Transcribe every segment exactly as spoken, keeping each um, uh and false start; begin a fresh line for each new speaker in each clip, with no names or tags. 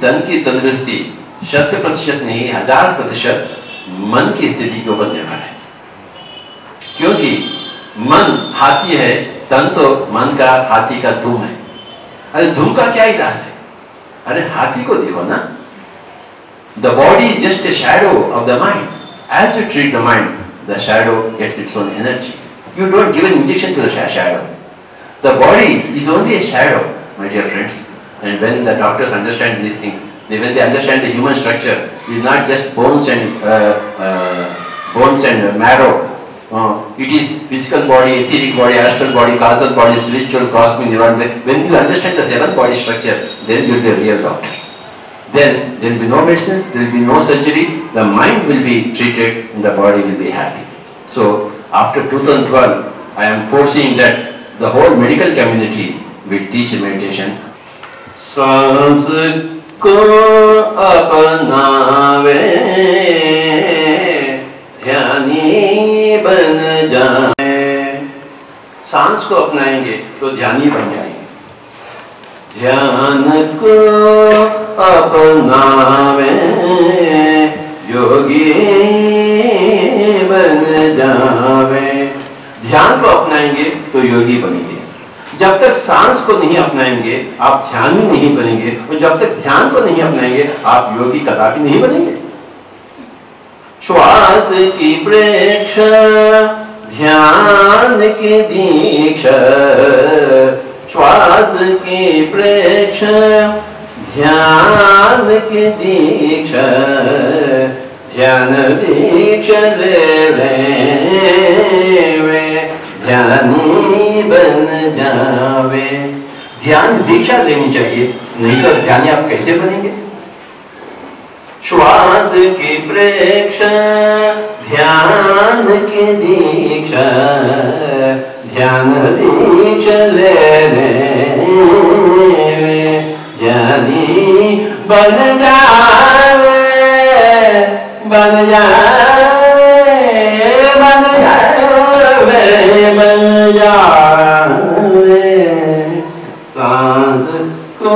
तन की तंदुरुस्ती शत प्रतिशत नहीं, हजार प्रतिशत मन की स्थिति के ऊपर निर्भर है। क्योंकि मन हाथी है, तन तो मन का हाथी का दुम है। अरे दुम का क्या इलाज है? अरे हाथी को देखो ना। The body is just a shadow of the mind. As you treat the mind, the shadow gets its own energy. You don't give an injection to the shadow. The body is only a shadow, my dear friends. And when the doctors understand these things, they, when they understand the human structure, it is not just bones and uh, uh, bones and uh, marrow. Uh, it is physical body, etheric body, astral body, causal body, spiritual, cosmic, environment. When you understand the seven body structure, then you will be a real doctor. Then there will be no medicines, there will be no surgery, the mind will be treated and the body will be happy. So after two thousand twelve, I am foreseeing that the whole medical community will teach meditation. सांस को अपनावे ध्यानी बन जाए। सांस को अपनाएंगे तो ध्यानी बन जाएंगे। ध्यान को अपनावे योगी बन जावे। ध्यान को अपनाएंगे तो योगी बनेंगे। जब तक सांस को नहीं अपनाएंगे आप ध्यानी नहीं बनेंगे, और जब तक ध्यान को नहीं अपनाएंगे आप योगी कदापि नहीं बनेंगे। श्वास की प्रेक्षा ध्यान की दीक्षा, श्वास की प्रेक्षा ध्यान की दीक्षा, ध्यान दीक्षा ले वे ध्यानी बन जावे। ध्यान दीक्षा लेनी चाहिए, नहीं तो ध्यानी आप कैसे बनेंगे? श्वास की प्रेक्षा ध्यान की दीक्षा, ध्यान दीक्षा ले वे ध्यानी बन जावे, बन जावे, बन जावे, बन जावे। सांस को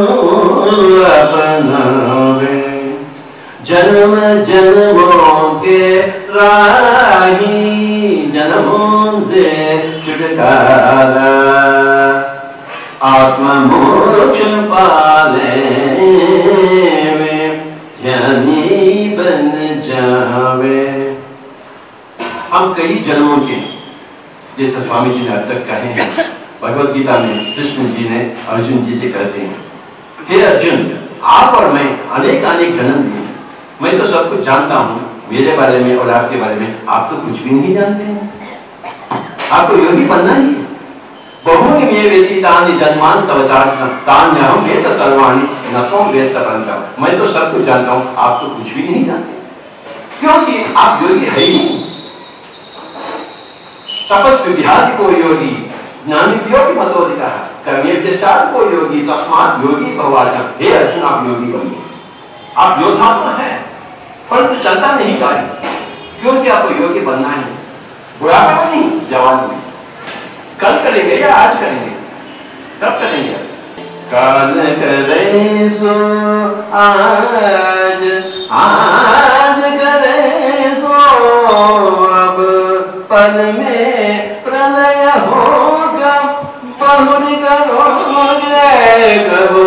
अपनावे जन्म जन्मों के राही, जन्मों से छुटकारा आत्मा मोक्ष पाले वे ध्यानी बन जावे। हम कई जन्मों के, जैसे स्वामी जी ने अब तक कहे हैं, भगवत गीता में कृष्ण जी ने अर्जुन जी से कहते हैं, हे अर्जुन आप और मैं अनेक अनेक जन्म लिए, मैं तो सब कुछ जानता हूँ मेरे बारे में और आपके बारे में, आप तो कुछ भी नहीं जानते हैं। आपको योगी बनना ही है। बहुनि मे व्यतीतानि जन्मानि तव तान्यहं वेद सर्वाणि न त्वं वेद परन्तप। मैं तो सब कुछ जानता हूँ, आप तो कुछ भी नहीं जानते, क्योंकि आप योगी है ही नहीं। तपस्वी विहारी को योगी, ज्ञानी योगी मतोदितः, कर्मेभ्यश्चात् को योगी, तस्मात् योगी भवार्जुन। हे अर्जुन आप योगी बनिए। आप योद्धा तो है परंतु चलता नहीं गाड़ी, क्योंकि आपको योगी बनना है। बुढ़ापे में नहीं, जवान में। कल करेंगे या आज करेंगे? कब करेंगे? कल करे सो आज, आज करे सो अब, पल में प्रलय होगा बहुरी करोगे कब,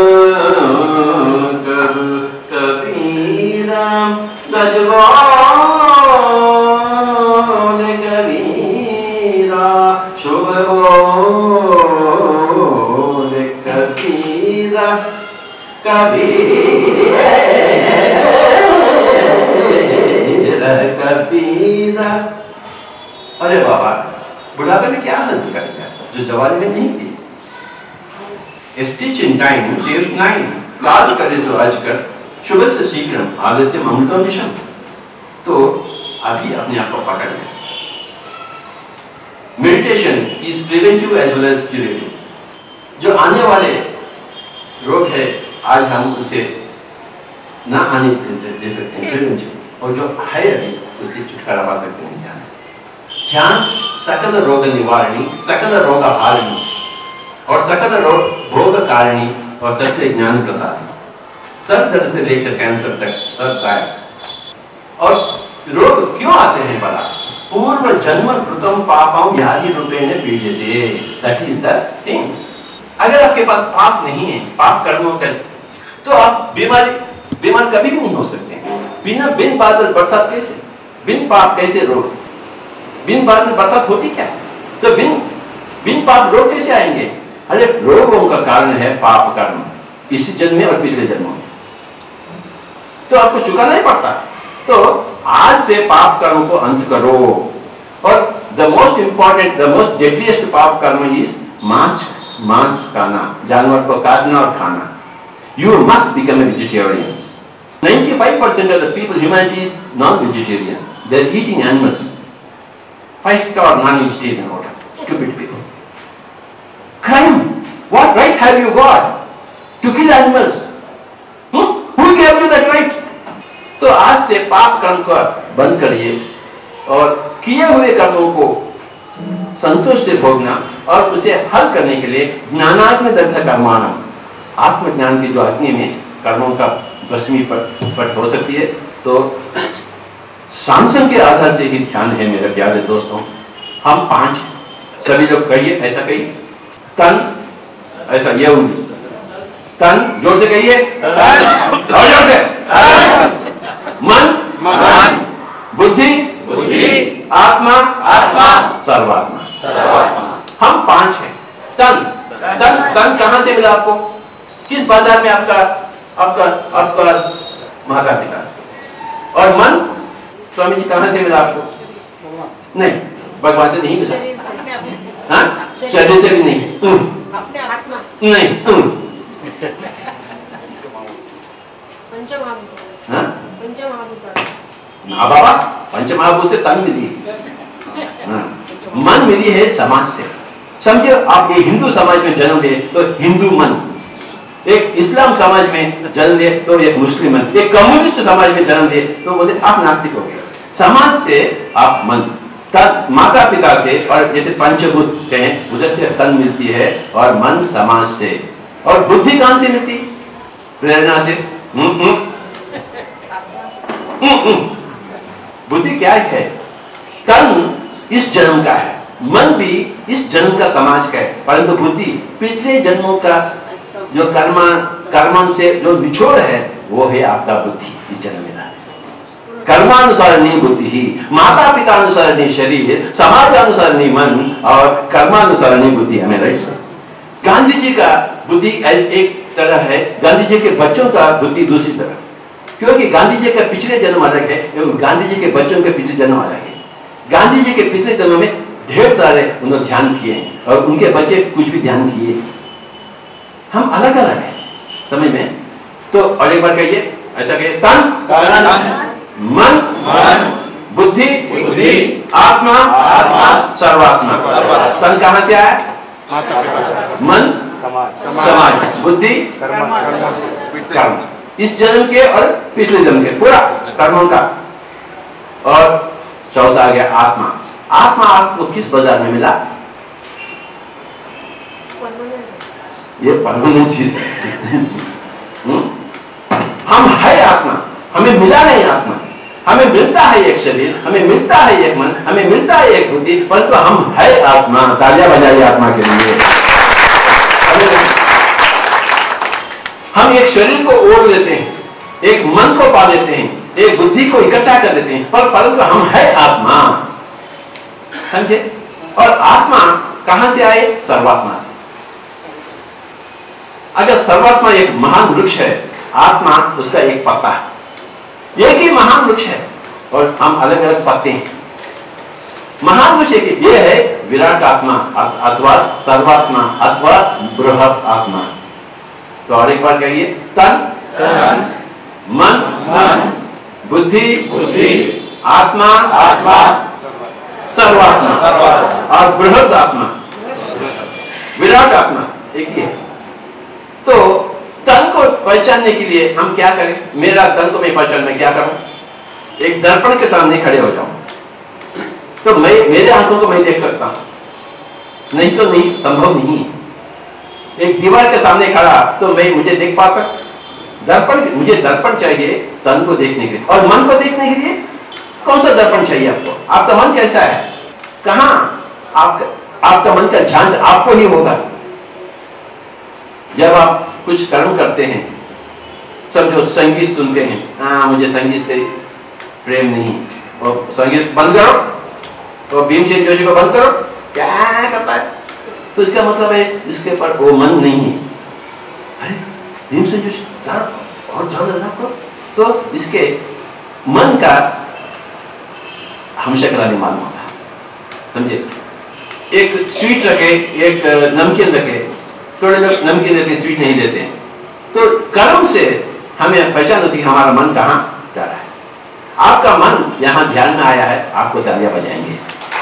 कब कबीरा सजगो कबीरा, शुभ बोल कबीरा, कबीरा कबीरा। अरे बाबा बुढ़ापे में क्या हासिल करेगा जो जवानी में नहीं की? Stitch in time saves nine, काज करे जो आज कर, शुभ से शीघ्र आलस्य अमृतम निशम। तो अभी अपने आप को पकड़ लें। Meditation is preventive as well as curative. जो आने वाले रोग है आज हम उसे ना आने दे सकते हैं प्रिवेंटिव, और जो है अभी उससे छुटकारा पा सकते हैं ध्यान से। ध्यान सकल रोग निवारणी, सकल रोग हारिणी और सकल रोग भोग कारिणी और सत्य ज्ञान प्रसाद। सर दर्द से लेकर कैंसर तक सब गायब। और रोग क्यों आते हैं भला? पूर्व जन्म कृतम पापम व्याधि रूपेण पीड्यते, दैट इज द थिंग। अगर आपके पास पाप नहीं है, पाप कर्मों का, तो आप बीमारी बीमार कभी भी नहीं हो सकते। बिना बिन बादल बरसात कैसे? बिन पाप कैसे रोग? बिन बादल बरसात होती क्या? तो बिन बिन पाप रोग कैसे आएंगे? अरे रोगों का कारण है पाप कर्म, इसी जन्म में और पिछले जन्मों में, तो आपको चुकाना ही पड़ता है। तो आज से पाप कर्म को अंत करो। और the most important, the most deadliest paap karma is मांस मांस खाना, जानवर को काटना और खाना। You must become a vegetarian. ninety-five percent of the people, humanity is non-vegetarian. They are eating animals. Five star non-vegetarian order. Stupid people. Crime. What right have you got to kill animals? Hmm? Who gave you that right? तो आज से पाप कर्म को बंद करिए और किए हुए कर्मों को संतोष से भोगना और उसे हल करने के लिए ज्ञानाग्नि दग्ध कर्माणम, आत्मज्ञान की जो अग्नि में कर्मों का भस्मी पट हो सकती है। तो सांसों के आधार से ही ध्यान है मेरे प्यारे दोस्तों। हम पांच, सभी लोग कहिए, ऐसा कहिए, तन, ऐसा ये उंगली, तन, जोर से कहिए, और जोर से, मन, मन, बुद्धि, बुद्धि, आत्मा, आत्मा, सर्वात्मा, सर्वात्मा। हम पांच हैं। तन, तन, तन कहां से मिला आपको? किस बाजार में आपका आपका आपका माता पिता से? और मन, स्वामी जी कहां से मिला आपको? नहीं, भगवान से नहीं मिला। हाँ, शरीर से भी नहीं, नहीं, हाँ, ना बाबा, पंचमहाभूत से तन मिली, हाँ, मन मिली है समाज से। समझे, आप ये हिंदू समाज में जन्म ले तो हिंदू मन, एक इस्लाम समाज में जन्म ले तो एक मुस्लिम मन, एक कम्युनिस्ट समाज में जन्म ले तो बोले आप नास्तिक हो गए। समाज से आप मन, तन माता पिता से, और जैसे पंचभूत कहें उधर से तन मिलती है, और मन समाज से। और बुद्धि कहां से मिलती? प्रेरणा से। हुँ, हुँ, हुँ, हुँ। बुद्धि क्या है? तन इस जन्म का है, मन भी इस जन्म का समाज का है, परंतु बुद्धि पिछले जन्मों का जो कर्मा कर्मों से जो निचोड़ है वो है आपका बुद्धि इस जन्म में। कर्मानुसारणी बुद्धि ही, माता पिता अनुसारणी शरीर, समाज अनुसारणी मन और कर्मानुसारणी बुद्धि। हमें राइट सर? गांधी जी का बुद्धि एक तरह है, गांधी जी के बच्चों का बुद्धि दूसरी तरह, क्योंकि गांधी जी का पिछले जन्म अलग है एवं गांधी जी के बच्चों के पिछले जन्म अलग है। गांधी जी के पिछले जन्म में ढेर सारे उन्होंने ध्यान किए और उनके बच्चे कुछ भी ध्यान किए। हम अलग अलग हैं, समझ में? तो और एक बार कहिए, ऐसा कहिए, तन, तन, मन, मन, बुद्धि, बुद्धि, आत्मा, आत्मा, सर्वात्मा। तन कहां से आया? मन, समाज, बुद्धि, कर्म, इस जन्म के और पिछले जन्म के पूरा कर्मों का। और चौथा आ गया आत्मा। आत्मा आपको किस बाजार में मिला? ये परमानेंट चीज है। हम है आत्मा, हमें मिला नहीं आत्मा। हमें मिलता है एक शरीर, हमें मिलता है एक मन, हमें मिलता है एक बुद्धि, परंतु हम है आत्मा। तालियां बजाइए आत्मा के लिए। हम एक शरीर को ओढ़ लेते हैं, एक मन को पा लेते हैं, एक बुद्धि को इकट्ठा कर लेते हैं, पर परंतु हम है आत्मा, समझे? और आत्मा कहां से आए? सर्वात्मा से। अगर सर्वात्मा एक महान वृक्ष है, आत्मा उसका एक पत्ता है, एक ही महान वृक्ष है और हम अलग अलग पत्ते हैं। महान वृक्ष एक ये है विराट आत्मा अथवा सर्वात्मा अथवा बृहत आत्मा। तो और एक बार कहिए, तन, तन, मन, मन, बुद्धि, बुद्धि, आत्मा, आत्मा, सर्वात्मा, और बृहद आत्मा, विराट आत्मा एक ही है। तो तन को पहचानने के लिए हम क्या करें? मेरा तन को मैं पहचान में क्या करूं? एक दर्पण के सामने खड़े हो जाऊं तो मैं मेरे आंखों को मैं देख सकता हूं, नहीं तो नहीं, संभव नहीं है। एक दीवार के सामने खड़ा तो मैं मुझे देख पाता? दर्पण, मुझे दर्पण चाहिए तन को देखने के लिए, और मन को देखने के लिए कौन सा दर्पण चाहिए आपको? आपका मन कैसा है? कहां आपका आपका मन का जांच आपको ही होगा। जब आप कुछ कर्म करते हैं, सब जो संगीत सुनते हैं, हाँ मुझे संगीत से प्रेम नहीं, और संगीत बंद करो, तो भीमसेन जोशी को बंद करो, क्या करता है? तो इसका मतलब है इसके पर वो मन नहीं है। अरे भीमसेन जोशी और ज्यादा लगा करो, तो इसके मन का हमेशा कला नहीं मालूम होता, समझे? एक स्वीट रखे, एक नमकीन रखे, थोड़े लोग नमकीन देते, स्वीट नहीं देते हैं, तो कर्म से हमें पहचान होती है हमारा मन कहाँ जा रहा है। आपका मन यहां ध्यान में आया है, आपको तालियां बजाएंगे,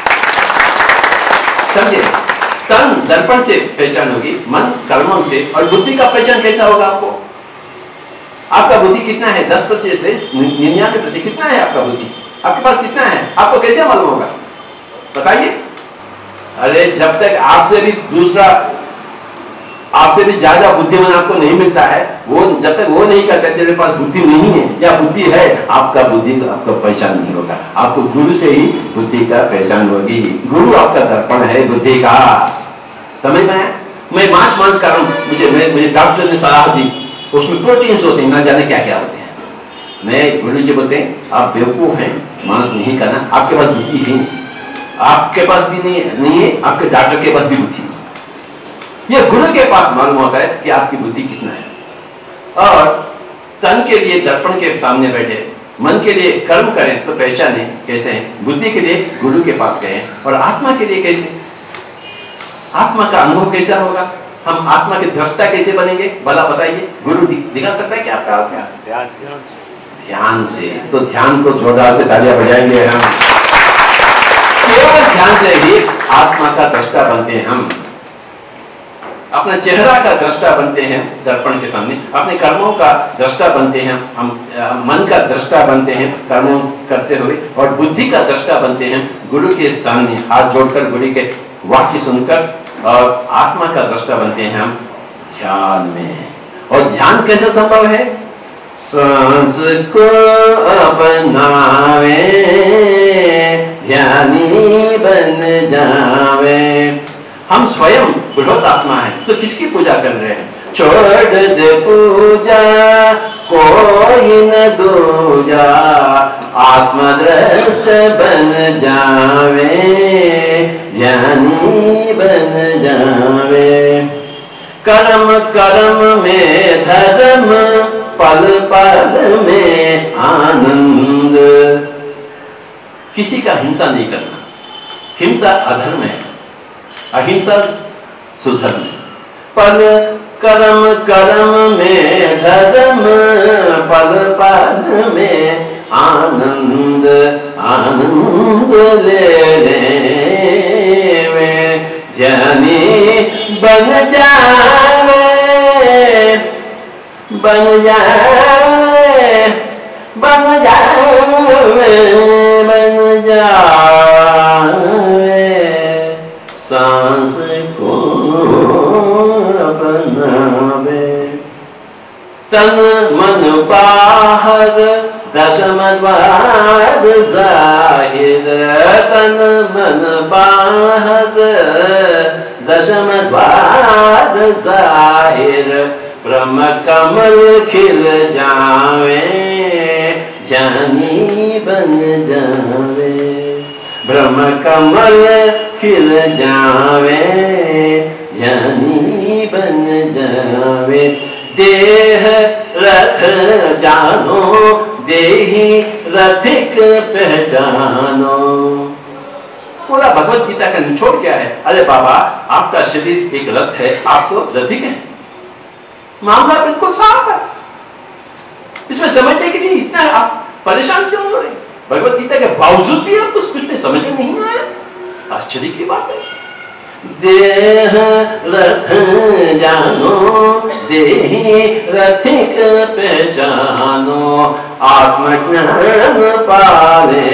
समझे? तन दर्पण से पहचान होगी, मन कर्मों से, और बुद्धि का पहचान कैसा होगा आपको? आपका बुद्धि कितना है? दस प्रतिशत, निन्यानवे प्रतिशत कितना है आपका बुद्धि? आपके पास कितना है आपको कैसे मालूम होगा? बताइए। अरे जब तक आपसे भी दूसरा, आपसे भी ज्यादा बुद्धिमान आपको नहीं मिलता है, वो जब तक वो नहीं कहते तेरे पास बुद्धि नहीं है या बुद्धि है, आपका बुद्धि आपका पहचान नहीं होगा। आपको गुरु से ही बुद्धि का पहचान होगी। गुरु आपका दर्पण है बुद्धि का, समझ में आया? मैं मांस मांस कर रहा हूं, मुझे मुझे डॉक्टर ने सलाह दी, उसमें प्रोटीन्स होते हैं, ना जाने क्या क्या होते हैं। मैं गुरु जी बोलते हैं आप बेवकूफ हैं, मांस नहीं करना, आपके पास बुद्धि है, आपके पास भी नहीं नहीं है, आपके डॉक्टर के पास भी बुद्धि नहीं। यह गुरु के पास मालूम होता है कि आपकी बुद्धि कितना है। और तन के लिए दर्पण के सामने बैठे, मन के लिए कर्म करें तो पहचाने कैसे हैं, बुद्धि के लिए गुरु के पास गए, और आत्मा के लिए कैसे, आत्मा का अनुभव कैसा होगा, हम आत्मा के दृष्टा कैसे बनेंगे, भला बताइए? गुरु दिखा सकता है कि आपका आत्मा? ध्यान से। तो ध्यान को जोरदार से तालियां बजाएंगे हम। केवल ध्यान से ही आत्मा का दृष्टा बनते हैं हम, अपना चेहरा का दृष्टा बनते हैं दर्पण के सामने, अपने कर्मों का दृष्टा बनते हैं हम, मन का दृष्टा बनते हैं कर्मों करते हुए, और बुद्धि का दृष्टा बनते हैं गुरु के सामने हाथ जोड़कर, गुरु के वाक्य सुनकर, और आत्मा का दृष्टा बनते हैं हम ध्यान में। और ध्यान कैसे संभव है? सांस को अपनावे, ध्यानी बन जावे। हम स्वयं बृहत आत्मा है, तो किसकी पूजा कर रहे हैं? छोड़ दे पूजा कोई न दूजा, आत्मदृष्ट बन जावे, ज्ञानी बन जावे। कर्म कर्म में धर्म, पल पल में आनंद। किसी का हिंसा नहीं करना, हिंसा अधर्म है, अहिंसा सुधर्म है। पल कर्म कर्म में धर्म, पल पल में आनंद, आनंद ले वे, ज्ञानी बन जावे, बन जावे, बन जावे, बन जावे। सांस को अपनावे, तन मन बाहर, दशम द्वार जाहिर। तन मन बाहर, दशम द्वार जाहिर। ब्रह्म कमल खिल जावे, ज्ञानी बन जावे। ब्रह्म कमल खिल जावे, ज्ञानी बन जावे। देह रथ जानो, देही रथिक पहचानो। पूरा भगवत गीता का निचोड़ क्या है? अरे बाबा आपका शरीर एक रथ है, आप तो रथिक है। मामला बिल्कुल साफ है, इसमें समझने के लिए इतना आप परेशान क्यों हो रहे? भगवत गीता के बावजूद भी आपको कुछ भी समझ में नहीं आया? आश्चर्य की बात है। देह रथ जानो, देही रथिक पहचानो। आत्मज्ञान पाले।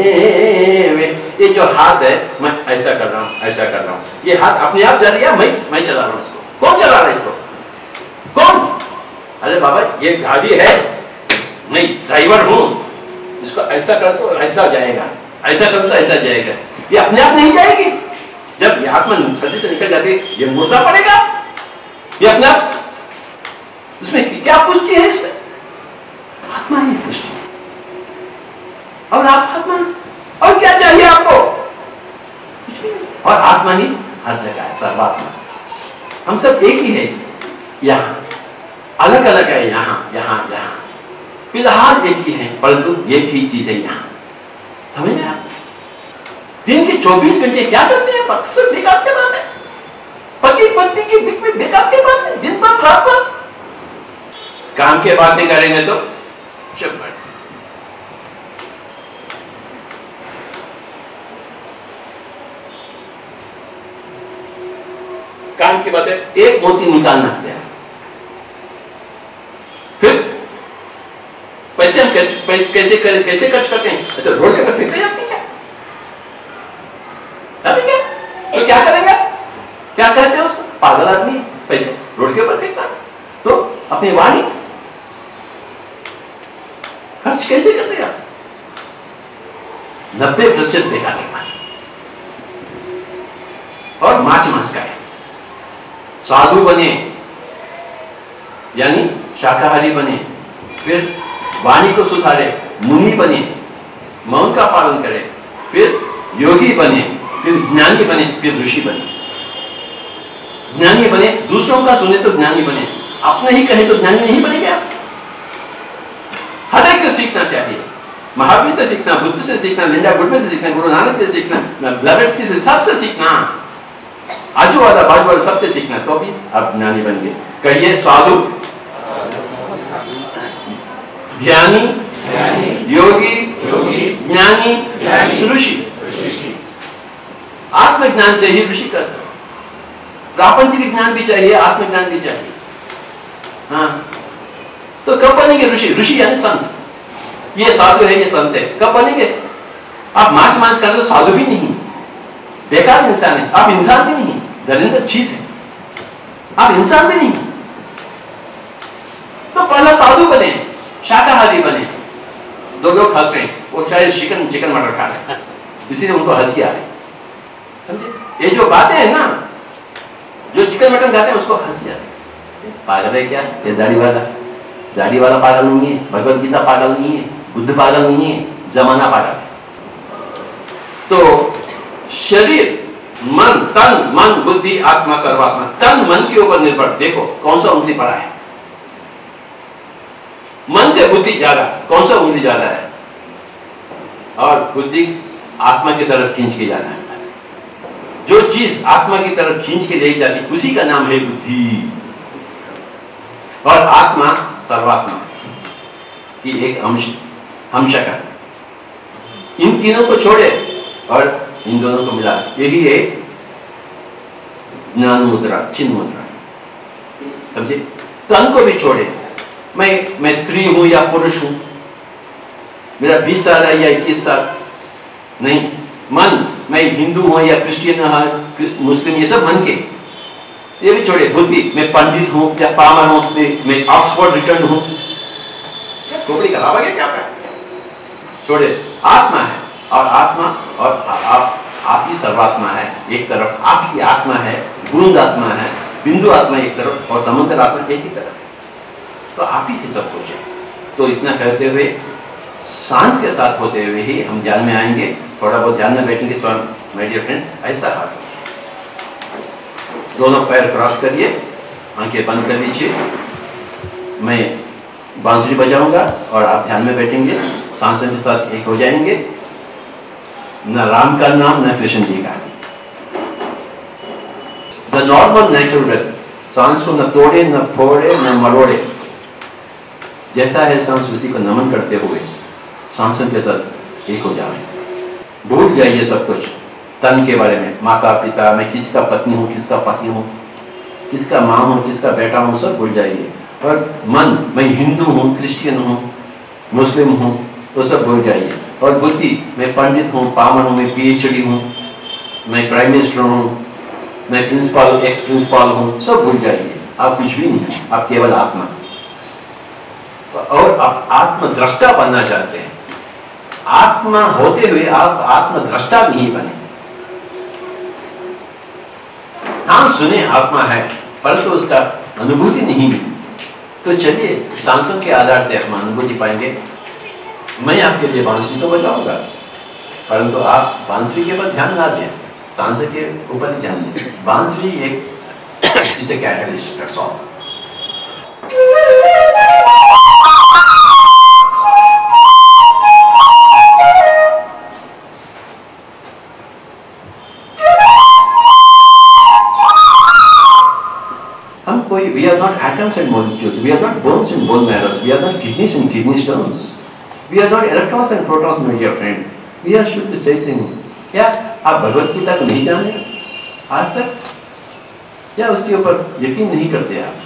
ये जो हाथ है, मैं ऐसा कर रहा हूँ, ऐसा कर रहा हूँ, ये हाथ अपने आप जा रही है, मैं मैं चला रहा हूँ इसको। कौन चला रहा है इसको? कौन? अरे बाबा ये गाड़ी है, मैं ड्राइवर हूं, इसको ऐसा कर तो ऐसा जाएगा, ऐसा कर तो ऐसा जाएगा। ये अपने आप नहीं जाएगी। जब ये आत्मा शरीर से निकल जाती है, ये मुर्दा पड़ेगा। ये अपने आप, उसमें क्या पुष्टि है? इसमें आत्मा ही पुष्टि है। और आप आत्मा, और क्या चाहिए आपको? कुछ भी नहीं। और आत्मा ही हर जगह है, सर्वात्मा। हम सब एक ही है, यहां अलग अलग है, यहां यहां यहां फिलहाल एक ही है, परंतु एक ही चीज है यहां। समझ में आप? दिन के चौबीस घंटे क्या करते हैं? अक्सर बेकार की बात है, पति पत्नी के बीच में बेकार की बात है। दिन भर रात भर काम के बातें करेंगे तो चुप बैठ। काम की बातें, एक मोती निकालना है, फिर पैसे हम कैसे कैसे कैसे, कैसे खर्च करते हैं? ऐसे रोड के ऊपर फेंकते जाते हैं क्या? अभी क्या तो क्या करेंगे? क्या कहते हैं उसको? पागल आदमी, पैसे रोड के ऊपर फेंकना। तो अपनी वाणी खर्च कैसे कर रहे आप? नब्बे प्रतिशत बेकार की बात और माच मांस का है। साधु बने यानी शाकाहारी बने, फिर वाणी को सुधारे, मुनि बने, मौन का पालन करे, फिर योगी बने, फिर ज्ञानी बने, फिर ऋषि बने। ज्ञानी बने, दूसरों का सुने तो ज्ञानी बने, अपने ही कहे तो ज्ञानी नहीं बनेंगे आप। हर एक से सीखना चाहिए। महावीर से सीखना, बुद्ध से सीखना, लिंडा गुडमे से सीखना, गुरु नानक से सीखना, ब्लेवेट्स्की से, सबसे सीखना, आजू वाला बाजू वाला सबसे सीखना, तो भी आप ज्ञानी बन गए। कहिए साधु, ज्ञानी, योगी, ज्ञानी, ऋषि। आत्मज्ञान से ही ऋषि करता। प्रापंचिक ज्ञान भी चाहिए, आत्मज्ञान भी चाहिए। हाँ, तो कब बनेंगे ऋषि? ऋषि यानी संत। ये साधु है, ये संत है, कब बनेंगे? आप मांस मांस कर रहे तो साधु भी नहीं, बेकार इंसान है। आप इंसान भी नहीं, दरिंदर चीज है, आप इंसान भी नहीं। तो पहला साधु बने, शाकाहारी बने। दो लोग हंस रहे हैं, वो चाहे चिकन चिकन मटर खा रहे हैं, इसीलिए उनको हंसी आ रही। समझे? ये जो बातें हैं ना, जो चिकन मटन खाते हैं उसको हंसी आती है। पागल है क्या? ये दाढ़ी वाला, दाढ़ी वाला पागल नहीं है, भगवत गीता पागल नहीं है, बुद्ध पागल नहीं है, जमाना पागल है। तो शरीर, मन, तन, मन, बुद्धि, आत्मा, सर्वात्मा। तन मन के ऊपर निर्भर। देखो कौन सा उंगली पड़ा है? मन से बुद्धि ज्यादा, कौन सा उंगली ज्यादा है? और बुद्धि आत्मा की तरफ खींच के जाना है। जो चीज आत्मा की तरफ खींच के ले जाती उसी का नाम है बुद्धि। और आत्मा सर्वात्मा की एक अंश, अंशक। इन तीनों को छोड़े और इन दोनों को मिला, यही है ज्ञान मुद्रा, चिन्ह मुद्रा। समझे? तन को भी छोड़े, मैं मैं स्त्री हूं या पुरुष हूं, मेरा बीस साल है या इक्कीस साल, नहीं। मन, मैं हिंदू हूं या क्रिश्चियन, मुस्लिम, ये सब मन के, ये भी छोड़े। बुद्धि, मैं पंडित हूं या पामर हूं, मैं ऑक्सफोर्ड रिटर्न हूं, खोपड़ी खराब है क्या? क्या छोड़े। आत्मा है, और आत्मा और आप आप ही सर्वात्मा है। एक तरफ आप ही आत्मा है, बूंद आत्मा है, बिंदु आत्मा एक तरफ, और समुद्र आत्मा एक ही तरफ है। तो आप ही सब कुछ है। तो इतना कहते हुए, सांस के साथ होते हुए ही हम ध्यान में आएंगे। थोड़ा बहुत ध्यान में बैठेंगे। माय डियर फ्रेंड्स, ऐसा हाथ, दोनों पैर क्रॉस करिए, आंखें बंद कर लीजिए। मैं बांसुरी बजाऊंगा और आप ध्यान में बैठेंगे, सांसों के साथ एक हो जाएंगे। न राम का नाम, न कृष्ण जी का। द नॉर्मल नेचुरल ब्रेथ, सांस को न तोड़े, न फोड़े, न मरोड़े, जैसा है सांस उसी को नमन करते हुए सांसों के साथ एक हो जाए। भूल जाइए सब कुछ तन के बारे में, माता पिता, मैं किसका पत्नी हूँ, किसका पति हूँ, किसका माँ हूँ, किसका बेटा हूँ, सब भूल जाइए। और मन, मैं हिंदू हूँ, क्रिश्चियन हूँ, मुस्लिम हूँ, तो सब भूल जाइए। और बुद्धि, मैं पंडित हूँ, पामर हूँ, मैं पीएचडी हूँ, मैं प्राइम मिनिस्टर हूँ, मैं प्रिंसिपल, एक्स प्रिंसिपल हूँ, सब भूल जाइए। आप कुछ भी नहीं, आप केवल आत्मा। और आप आत्मद्रष्टा बनना चाहते हैं, आत्मा होते हुए आप आत्मद्रष्टा नहीं बने। नाम सुने आत्मा है परंतु उसका अनुभूति नहीं मिली, तो चलिए सांसों के आधार से हम अनुभूति पाएंगे। मैं आपके लिए बांसुरी तो बजाऊंगा परंतु आप बांसुरी के ऊपर ध्यान ना दें, सांसों के ऊपर ध्यान दें। बांसुरी एक इसे catalyst, that's all. We are not atoms and molecules. We are not bones and bone marrows. We are not kidneys and kidney stones. We are not electrons and protons, my dear friend. We are शुद्ध चैतन्य। क्या आप भगवत गीता को नहीं जाने आज तक? या उसके ऊपर यकीन नहीं करते आप?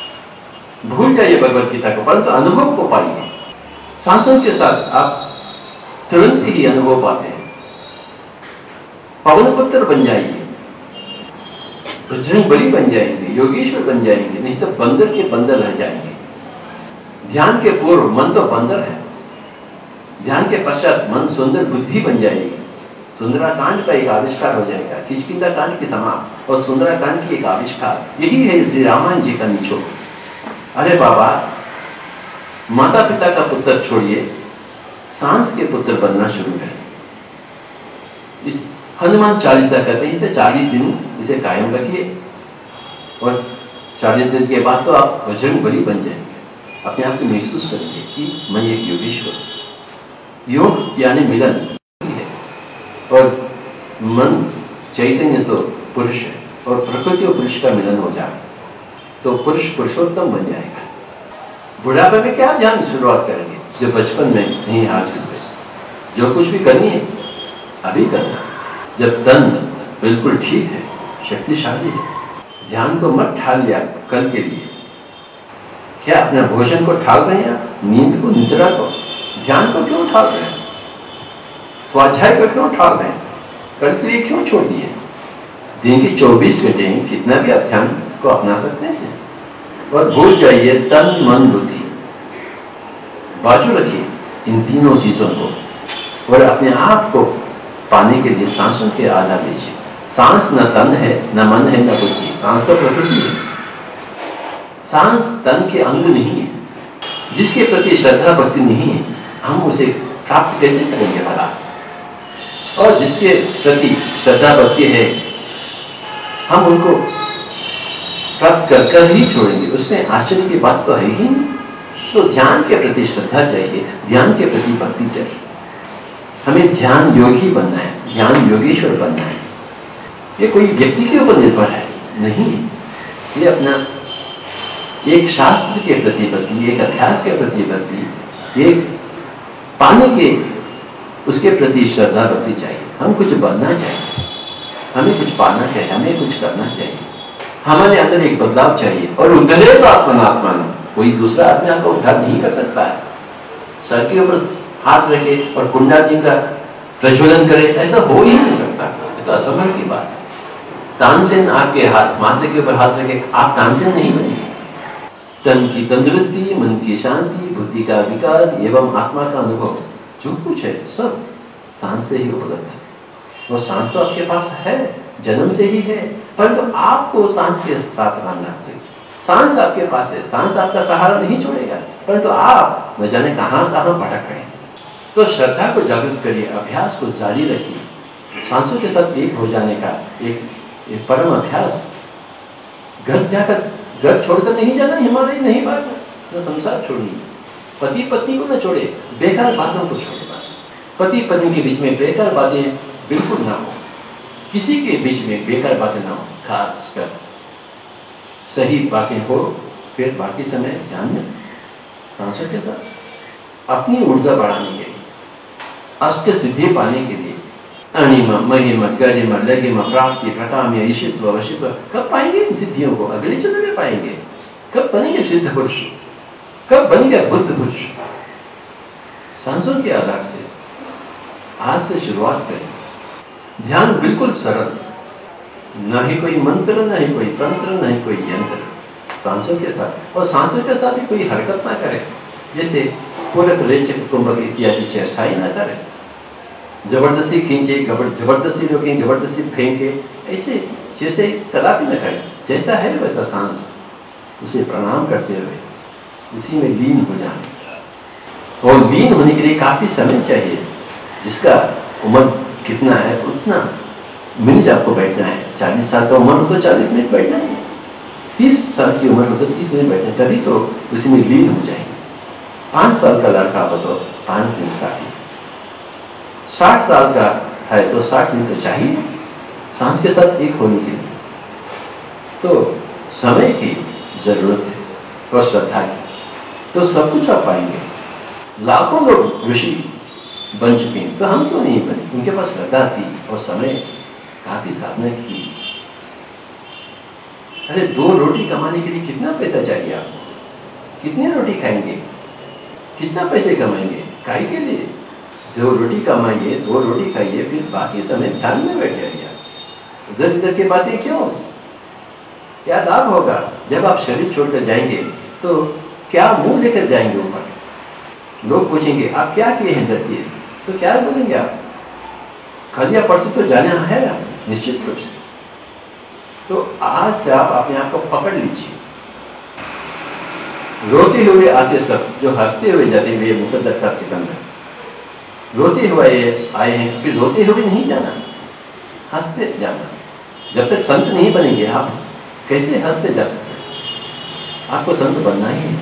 भूल जाइए भगवत गीता को, परंतु अनुभव को पाइए। सांसों के साथ आप तुरंत ही अनुभव पाते हैं। पवन पुत्र बन जाइए, बजरंग बली बन जाएंगे, योगेश्वर बन जाएंगे, नहीं तो बंदर के बंदर रह जाएंगे। ध्यान के पूर्व मन तो बंदर है, ध्यान के पश्चात मन सुंदर बुद्धि बन जाएगी। सुंदराकांड का एक आविष्कार हो जाएगा, किष्किंधा कांड की समाप्त और सुंदराकांड की एक आविष्कार। यही है श्री रामायण जी का निचोड़। अरे बाबा, माता पिता का पुत्र छोड़िए, सांस के पुत्र बनना शुरू करें। इस हनुमान चालीसा कहते हैं, इसे चालीस दिन इसे कायम रखिए और चालीस दिन के बाद तो आप बजरंग बली बन जाएंगे। अपने आप को महसूस करिए कि मैं एक योगेश्वर। योग यानी मिलन है और मन चैतन्य तो पुरुष है और प्रकृति और पुरुष का मिलन हो जाए तो पुरुष पुरुषोत्तम बन जाएगा। बुढ़ापे में क्या ध्यान शुरुआत करेंगे जो बचपन में नहीं हासिल हुए। जो कुछ भी करनी है अभी करना, जब तन बिल्कुल ठीक है, शक्तिशाली है। ध्यान को मत ठालिए कल के लिए। क्या अपने भोजन को ठाल रहे हैं, नींद को, निद्रा को, ध्यान को क्यों ठाल रहे हैं? स्वाध्याय को क्यों ठाल रहे हैं? कल के लिए क्यों छोड़ दिए? दिन के चौबीस घंटे कितना भी आप ध्यान को अपना सकते हैं और भूल जाइए तन मन बुद्धि, बाजू रखिए इन तीनों चीजों को और अपने आप को पाने के लिए सांसों के आधार लीजिए। सांस न तन है, न मन है, न बुद्धि। सांस तो प्रकृति है, सांस तन के अंग नहीं है। जिसके प्रति श्रद्धा भक्ति नहीं है हम उसे प्राप्त कैसे करेंगे भला? और जिसके प्रति श्रद्धा भक्ति है हम उनको प्राप्त कर कर ही छोड़ेंगे, उसमें आश्चर्य की बात तो है ही नहीं। तो ध्यान के प्रति श्रद्धा चाहिए, ध्यान के प्रति भक्ति चाहिए। हमें ध्यान योगी बनना है, ध्यान योगेश्वर बनना है। ये कोई व्यक्ति के ऊपर निर्भर है नहीं, ये अपना एक शास्त्र के प्रति भक्ति, एक अभ्यास के प्रति भक्ति, एक पाने के उसके प्रति श्रद्धा भक्ति चाहिए। हम कुछ बनना चाहिए, हमें कुछ पाना चाहिए, हमें कुछ करना चाहिए। हमारे अंदर एक बदलाव चाहिए और उद्धरे तो आत्मनात्मान, कोई दूसरा आदमी आपको उद्धार नहीं कर सकता है। सर के ऊपर हाथ रखे और कुंडाग्नि का प्रज्वलन करे, ऐसा हो ही नहीं सकता। ये तो असंभव की बात है। तानसेन आपके हाथ माथे के ऊपर हाथ रखे, आप तानसेन नहीं बनेंगे। तन की तंदुरुस्ती, मन की शांति, बुद्धि का विकास एवं आत्मा का अनुभव जो कुछ है सब सांस से ही उपलब्ध है। वो सांस तो आपके पास है, जन्म से ही है, परंतु तो आपको सांस के साथ रहना है। सांस आपके पास है, सांस आपका सहारा नहीं छोड़ेगा, परंतु तो आप न जाने कहां कहां भटक रहे हैं। तो श्रद्धा को जागृत करिए, अभ्यास को जारी रखिए। सांसों के साथ एक हो जाने का एक, एक परम अभ्यास। घर जाकर घर छोड़कर नहीं जाना, हिमालय नहीं भागना, न संसार छोड़िए। पति पत्नी को न छोड़े, बेकार बातों को छोड़े। बस पति पत्नी के बीच में बेकार बातें बिल्कुल ना हो, किसी के बीच में बेकार बातें ना हो। खासकर सही बातें हो, फिर बाकी समय ध्यान में सांसों के साथ अपनी ऊर्जा बढ़ाने के लिए, अष्ट सिद्धि पाने के लिए, अणिमा महिमा गरिमा लगिमा प्राप्ति प्रकाम्य ईशित्व वशित्व, कब पाएंगे इन सिद्धियों को? अगले जन्म में पाएंगे। कब बनेंगे सिद्ध पुरुष? कब बनेंगे बुद्ध पुरुष? सांसों के आधार से आज से शुरुआत करें। ध्यान बिल्कुल सरल, न ही कोई मंत्र, न ही कोई तंत्र, न ही कोई यंत्र। सांसों के साथ, और सांसों के साथ ही कोई हरकत ना करें। जैसे पूरक रेचक कुंभक इत्यादि चेष्टाएं न करें, जबरदस्ती खींचे, जबरदस्ती रोकें, जबरदस्ती फेंके, ऐसे चेष्टे कदापि न करें। जैसा है वैसा सांस उसे प्रणाम करते हुए उसी में लीन हो जाए। और लीन होने के लिए काफी समय चाहिए। जिसका उम्र कितना है उतना मिनट आपको बैठना है। चालीस साल का उम्र हो तो चालीस मिनट बैठना है, तीस साल की उम्र हो तो तीस मिनट बैठना है, तभी तो उसी में लीन हो जाएंगे। पाँच साल का लड़का हो तो पाँच मिनट काफी, साठ साल का है तो साठ मिनट तो चाहिए सांस के साथ एक होने के लिए। तो समय की जरूरत है और श्रद्धा की, तो सब कुछ आप पाएंगे। लाखों लोग ऋषि बन चुके हैं, तो हम क्यों नहीं बने? उनके पास श्रद्धा थी और समय काफी साधना की। अरे दो रोटी कमाने के लिए कितना पैसा चाहिए आपको? कितनी रोटी खाएंगे? कितना पैसे कमाएंगे? काहे के लिए? दो रोटी कमाइए, दो रोटी खाइए, फिर बाकी समय ध्यान में बैठ जाइए। इधर इधर की बातें क्यों? क्या लाभ होगा? जब आप शरीर छोड़कर जाएंगे तो क्या मुंह लेकर जाएंगे ऊपर? लोग पूछेंगे आप क्या किए हैं धरती, तो क्या बोलेंगे आप? कल या परसों तो जाना है आप निश्चित रूप से। तो आज से आप अपने आप को पकड़ लीजिए। रोते हुए आते सब, जो हंसते हुए जाते हुए मुकद्दर का सिकंदर। रोते हुए आए हैं, फिर रोते हुए नहीं जाना, हंसते जाना। जब तक संत नहीं बनेंगे आप कैसे हंसते जा सकते हैं? आपको संत बनना ही है।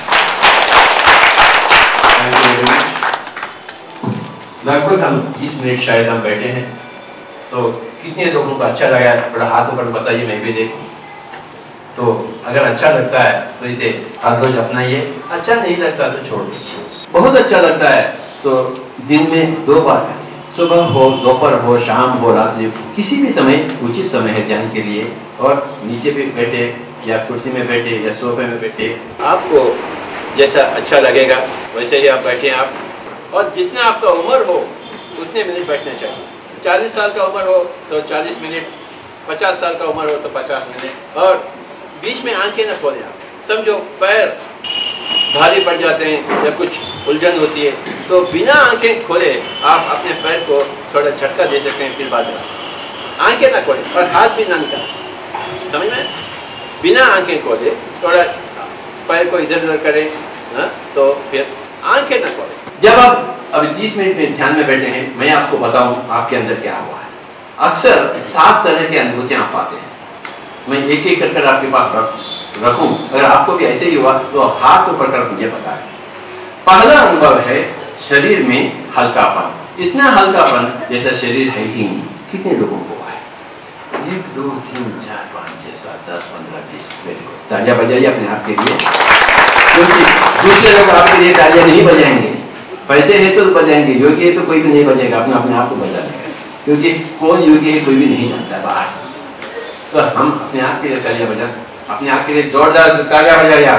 लगभग हम बीस मिनट शायद हम बैठे हैं, तो कितने लोगों को अच्छा लगा? थोड़ा हाथ ऊपर बताइए, मैं भी देखूं। तो अगर अच्छा लगता है तो इसे हर रोज अपनाइए, अच्छा नहीं लगता तो छोड़ दीजिए। बहुत अच्छा लगता है तो दिन में दो बार, सुबह हो, दोपहर हो, शाम हो, रात्रि, किसी भी समय उचित समय है ध्यान के लिए। और नीचे भी बैठे या कुर्सी में बैठे या सोफे में बैठे, आपको जैसा अच्छा लगेगा वैसे ही आप बैठे आप। और जितना आपका उम्र हो उतने मिनट बैठना चाहिए। चालीस साल का उम्र हो तो चालीस मिनट, पचास साल का उम्र हो तो पचास मिनट। और बीच में आंखें न खोलें आप। समझो पैर भारी पड़ जाते हैं या कुछ उलझन होती है तो बिना आंखें खोले आप अपने पैर को थोड़ा झटका दे सकते हैं, फिर बाद में आंखें ना खोलें और हाथ भी ना निकालें। समझ में? बिना आंखें खोले थोड़ा पैर को इधर उधर करें, ना तो फिर आंखें ना खोलें। जब आप अभी तीस मिनट में ध्यान में बैठे हैं, मैं आपको बताऊं आपके अंदर क्या हुआ है। अक्सर सात तरह की अनुभूतियां आप पाते हैं। मैं एक एक कर कर आपके पास रख रखूं, अगर आपको भी ऐसे ही हुआ तो हाथ ऊपर कर मुझे बताएं। पहला अनुभव है शरीर में हल्कापन। इतना हल्कापन जैसा शरीर है ही नहीं। कितने लोगों को है? एक, दो, तीन, चार, पाँच, छह, सात, दस, पंद्रह, बीस। Very good. तालियां बजाइए अपने आप के लिए, क्योंकि दूसरे लोग आपके लिए तालियां नहीं बजाएंगे। पैसे है तो बजाएंगे, योगी है तो कोई भी नहीं बजाएगा, अपने अपने आप को बजा लेगा। क्योंकि कौन योगी है कोई भी नहीं जानता बाहर से। तो हम अपने आप के लिए तालियां बजा, अपने आप के लिए जोरदार तालियां बजाइए आप।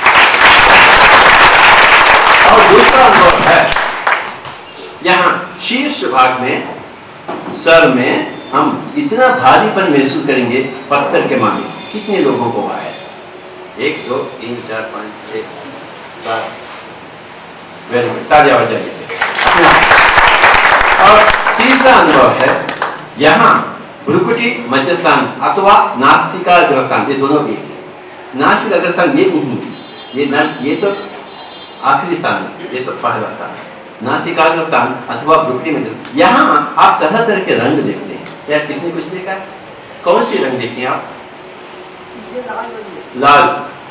और दूसरा अनुभव है यहाँ शीर्ष भाग में, सर में हम इतना भारीपन महसूस करेंगे पत्थर के माने। कितने लोगों को आया ऐसा? एक, दो, तीन, चार, पाँच, छः, सात। वेरी गुड, तालियां बजाइए। और तीसरा अनुभव है यहाँ भ्रुकुटी मध्यस्थान अथवा नासिकाग्रस्थान, ये दोनों भी है। नासिकाग्रस्थान ये नहीं, ये ना, ये तो आखिरी स्थान है, ये तो पहला स्थान है। नासिकाग्रस्थान अथवा भ्रुकुटी मध्यस्थान, यहाँ आप तरह तरह के रंग देखते हैं। या किसने कुछ देखा है? कौन सी रंग देखते हैं आप? लाल,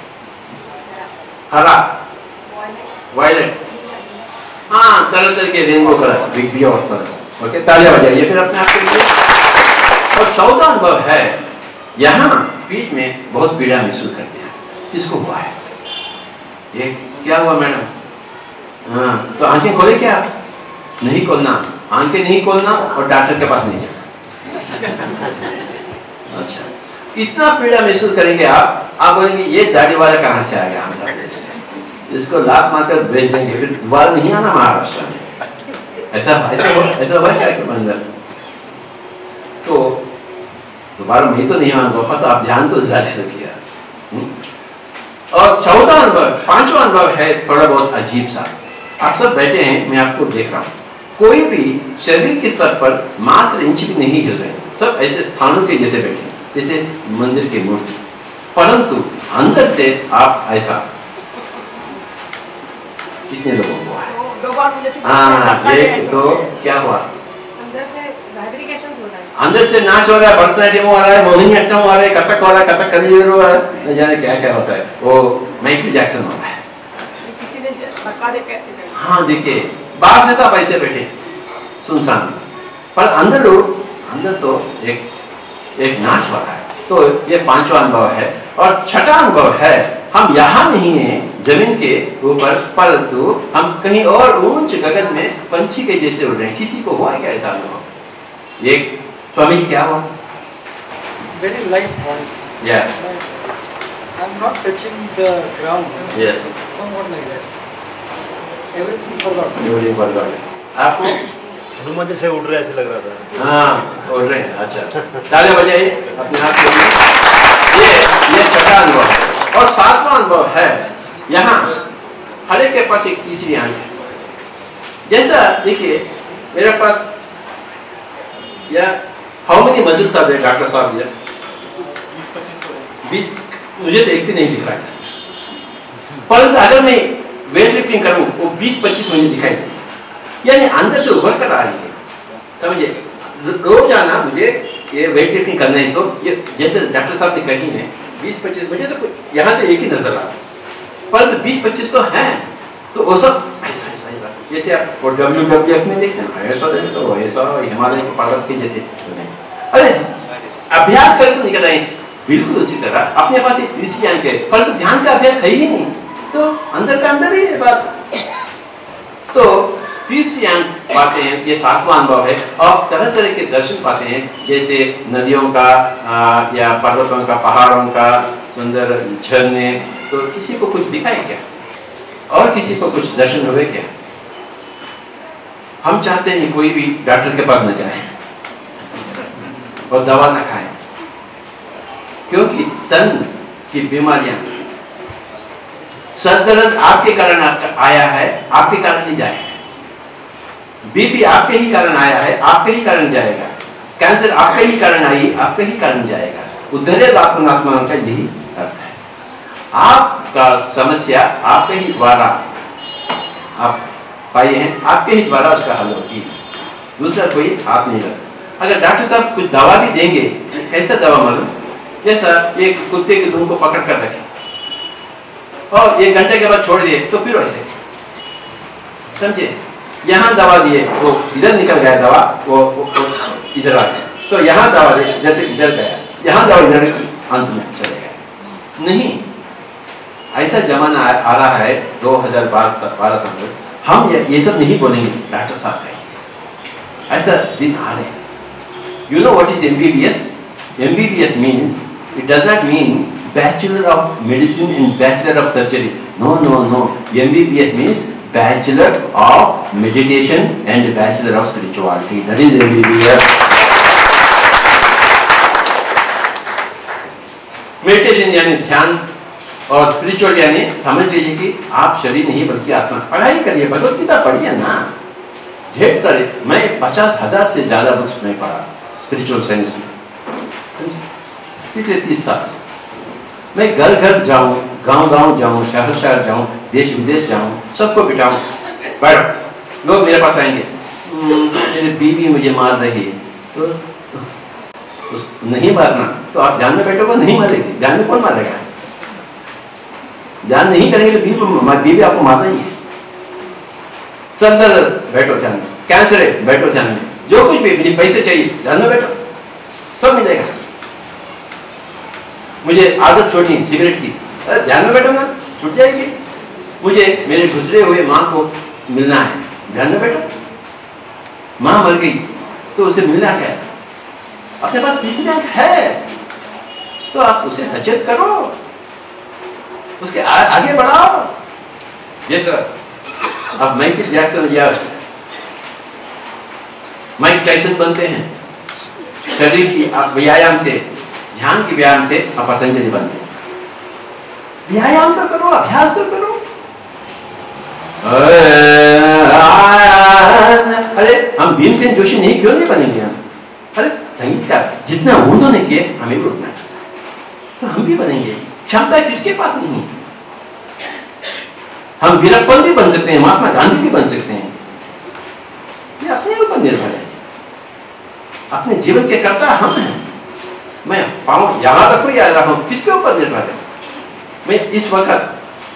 हरा, वायलेट, हाँ, तरह तरह के रेनबो कलर्स, बिग बी और कलर्स। ओके, तालियां बजाइए फिर अपने आप के लिए। और चौथा अनुभव है यहाँ पीठ में बहुत पीड़ा महसूस करते हैं। किसको हुआ है? ये क्या हुआ मैडम? हाँ, तो आंखें खोले क्या? नहीं खोलना, आंखें नहीं खोलना और डॉक्टर के पास नहीं जाना। अच्छा, इतना पीड़ा महसूस करेंगे आप, आप बोलेंगे ये दाढ़ी वाला कहाँ से आ गया आंध्र प्रदेश से, इसको लात मारकर भेज देंगे, फिर दोबारा नहीं आना महाराष्ट्र में। ऐसा ऐसा हो ऐसा हुआ क्या अंदर? तो दोबारा मैं तो नहीं मानूंगा, तो आप ध्यान को ज्यादा किया। और चौथा अनुभव, पांचवा अनुभव है थोड़ा बहुत अजीब सा। आप सब बैठे हैं, मैं आपको देख रहा हूँ, कोई भी शरीर के स्तर पर मात्र इंच भी नहीं हिल रहे, सब ऐसे स्थानों के जैसे बैठे, जैसे मंदिर की मूर्ति, परंतु अंदर से आप ऐसा। कितने लोगों को है?
दो बार मुझे
हाँ, ये तो क्या हुआ?
अंदर से वाइब्रेशंस हो रहा है,
अंदर से नाच हो रहा है, भरतनाट्यम हो रहा है, मोहिनीअट्टम हो रहा है, कथक हो रहा है, कथक कली हो रहा है, न जाने क्या क्या होता है, वो माइकल जैक्सन हो रहा है।
किसी ने धक्का दे के।
हाँ देखिए, बाहर से तो आप ऐसे बैठे सुनसान, पर अंदर लोग, अंदर तो एक एक नाच हो रहा है। तो ये पांचवा अनुभव है। और छठा अनुभव है, हम यहाँ नहीं है जमीन के ऊपर, परंतु हम कहीं और ऊंच गगन में पंछी के जैसे उड़ रहे हैं। किसी को हुआ क्या ऐसा अनुभव? एक स्वामी जी क्या हुआ?
Very light body.
Yeah.
I'm not touching the ground.
Yes.
Somewhat like that. Everything forgot.
Everything forgot. आपको
हनुमान जैसे उड़ रहे ऐसे लग रहा था।
हाँ, उड़ रहे हैं। अच्छा, तालियां बजाइए अपने आप के लिए। ये ये छठा अनुभव है। और सातवां अनुभव है, यहाँ हर एक के पास एक तीसरी आंख है। जैसा देखिए मेरे पास, या how many muscles are there doctor sahab? ये मुझे तो एक भी नहीं दिख रहा है, परंतु अगर मैं वेट लिफ्टिंग करूं वो बीस पच्चीस मुझे दिखाई दे, यानी अंदर से उभर कर आ रही है। समझे? रोजाना मुझे ये वेट लिफ्टिंग करना है, तो ये जैसे डॉक्टर साहब ने कही है बीस पच्चीस, मुझे तो यहाँ से एक ही नजर आ रहा है, परंतु बीस पच्चीस तो हैं। तो वो सब ऐसा ऐसा ऐसा, जैसे आप डब्ल्यू डब्ल्यू एफ में देखते हैं ऐसा देखें तो ऐसा हिमालय के पर्वत के जैसे। अरे अभ्यास करें तो निकल आए बिल्कुल उसी तरह। अपने पास एक तीसरी आंख है, परंतु ध्यान का अभ्यास है ही नहीं, तो अंदर का अंदर ही है बात। तो तीसरी आंख पाते हैं, ये सातवां अनुभव है। और तरह तरह के दर्शन पाते हैं, जैसे नदियों का आ, या पर्वतों का, पहाड़ों का, सुंदर झरने। तो किसी को कुछ दिखाए क्या? और किसी को कुछ दर्शन हुए क्या? हम चाहते हैं कोई भी डॉक्टर के पास न जाए और दवा न खाए, क्योंकि तन की बीमारियां, सर दर्द आपके कारण आया है, आपके कारण नहीं जाएगा। बीपी आपके ही कारण आया है, आपके ही कारण जाएगा। कैंसर आपके ही कारण आई, आपके ही कारण जाएगा। उद्धरेद आत्मनात्मा का यही अर्थ है। आपका समस्या आपके ही द्वारा आप पाए हैं, आपके ही द्वारा उसका हल होती है, दूसरा कोई हाथ नहीं लगता। अगर डॉक्टर साहब कुछ दवा भी देंगे, कैसा दवा मालूम? जैसा एक कुत्ते के दूम को पकड़ कर रखे और एक घंटे के बाद छोड़ दिए तो फिर वैसे, समझे? यहाँ दवा दिए वो इधर निकल गया दवा, वो, वो, वो इधर आ गया, तो यहाँ दवा दे जैसे इधर गया, यहाँ दवा इधर अंत में चले गए। नहीं, ऐसा जमाना आ, आ रहा है दो हजार बारह बारह साल में, हम ये, ये सब नहीं बोलेंगे डॉक्टर साहब का, ऐसा दिन आ रहे हैं। You know what is MBBS? MBBS means, it does not mean bachelor of medicine and bachelor of surgery. No no no, MBBS means Bachelor of Meditation and Bachelor of Spirituality. That is M B B S. Meditation यानी ध्यान और spiritual यानी समझ लीजिए कि आप शरीर नहीं बल्कि आत्मा। पढ़ाई करिए, भगवत गीता पढ़िए ना, ढेर सारे। मैं पचास हजार से ज्यादा बुक्स में पढ़ा स्पिरिचुअल साइंस में, समझे? पिछले तीस साल से मैं घर घर जाऊं, गांव गांव जाऊं, शहर शहर जाऊं, देश विदेश जाऊं, सबको बिठाऊं, बैठो। लोग मेरे पास आएंगे, मेरी बीवी मुझे मार रही है, तो, तो उस नहीं मारना, तो आप ध्यान में बैठोगे, नहीं मारेगी। ध्यान में कौन मारेगा? ध्यान नहीं करेंगे तो बीवी बीवी आपको मारना ही है। सर दर्द, बैठो ध्यान में। कैंसर है, बैठो ध्यान में। जो कुछ भी, मुझे पैसे चाहिए, ध्यान में बैठो, सब मिलेगा। मुझे आदत छोड़नी सिगरेट की, ध्यान में बैठो ना, छूट जाएगी। मुझे मेरे गुजरे हुए माँ को मिलना है, ध्यान में बैठो। माँ मर गई तो उसे मिलना क्या है? अपने पास तीसरी आंख है तो आप उसे सचेत करो, उसके आ, आगे बढ़ाओ। जैसा अब माइकल जैक्सन या माइक टाइसन बनते हैं, शरीर की व्यायाम से, ध्यान के व्यायाम से आप पतंजलि बनते हैं। व्यायाम तो करो, अभ्यास तो करो। अरे हम भीमसेन जोशी नहीं क्यों नहीं बनेंगे हम? अरे संगीत का जितना उन्होंने किए हमें भी उतना, तो हम भी बनेंगे। क्षमता किसके पास नहीं? हम वीरप्पन भी बन सकते हैं, महात्मा गांधी भी बन सकते हैं। ये अपने ऊपर निर्भर है। अपने जीवन के कर्ता हम हैं। मैं पाऊं यहां रखो या रखो, किसके ऊपर निर्भर है? मैं इस वक्त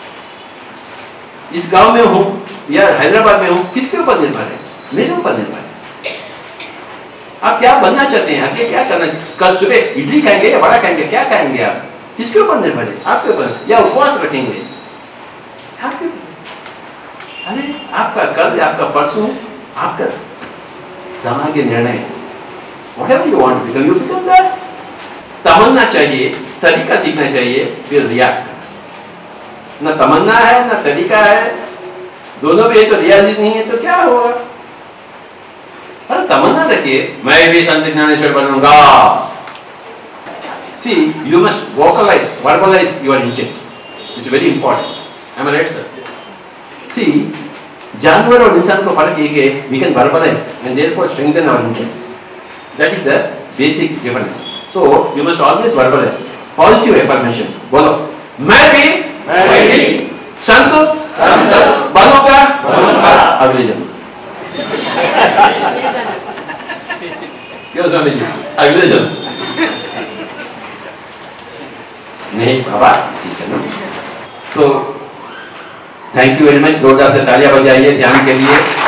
इस गांव में हूं या हैदराबाद में हूं, किसके ऊपर निर्भर है? मेरे ऊपर निर्भर है। आप क्या बनना चाहते हैं? आगे क्या करना? कल सुबह इडली खाएंगे या वड़ा खाएंगे? क्या खाएंगे आप? किसके ऊपर निर्भर है? आपके ऊपर। या उपवास रखेंगे? आपके ऊपर। अरे आपका कल, आपका परसों, आपका दिमाग के निर्णय। Whatever you want to become, you become that. तमन्ना चाहिए, तरीका सीखना चाहिए, फिर रियाज करना। न तमन्ना है न तरीका है, दोनों भी है तो रियाज ही नहीं है तो क्या होगा? अरे तमन्ना रखिए, मैं भी संत ज्ञानेश्वर बनूंगा। See, you must vocalize, verbalize your intent. It's very important. Am I right, sir? See, जानवर और इंसान को फर्क एक है, we can verbalize and therefore strengthen our intents. That is the basic difference. So you must always verbalize positive affirmations. बोलो, मैं भी मैं भी संत संत बनूंगा बनूंगा अगले जन्म। क्यों स्वामी जी? अगले जन्म नहीं बाबा, इसी जन्म। तो थैंक यू वेरी मच। जोरदार से तालियां बजाइए ध्यान के लिए।